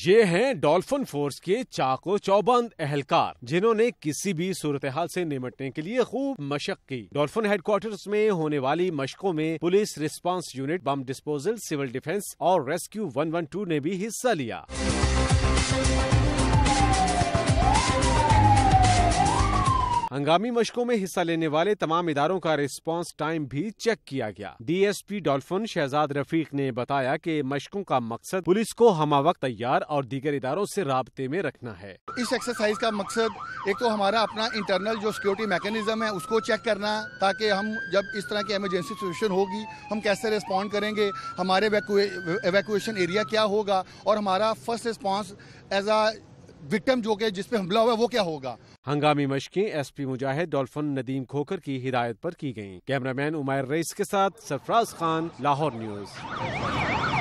یہ ہیں dolphin force کے چاق و چوبند اہلکار جنہوں نے کسی بھی صورتحال سے نمٹنے کے لیے خوب مشق کی۔ ڈولفن ہیڈ کوارٹرز میں ہونے والی مشقوں میں police response unit, bomb disposal, civil defence اور ریسکیو 112 نے بھی حصہ لیا۔ ہنگامی مشقوں میں حصہ لینے والے تمام اداروں کا ریسپانس ٹائم بھی چیک کیا گیا۔ D S P Dolphin Shehzad Rafiq نے بتایا کہ مشقوں کا مقصد پولیس کو ہمہ وقت تیار اور دیگر اداروں سے رابطے میں رکھنا ہے۔ اس ایکسرسائز کا مقصد ایک تو ہمارا اپنا انٹرنل جو سیکورٹی میکینزم ہے اس کو چیک کرنا، تاکہ ہم جب اس طرح کی ایمرجنسی سچویشن ہوگی ہم کیسے ریسپونڈ کریں گے، ہمارے ایویکویشن ایریا کیا ہوگا اور ہمارا first response as a victim جو کہ جس پہ حملہ ہوا وہ کیا ہوگا۔ ہنگامی مشقیں S P Mujahid Dolphin Nadeem Khokhar کی ہدایت پر کی گئیں۔ کیمرہ مین عمیر رئیس کے ساتھ سرفراز خان، لاہور نیوز۔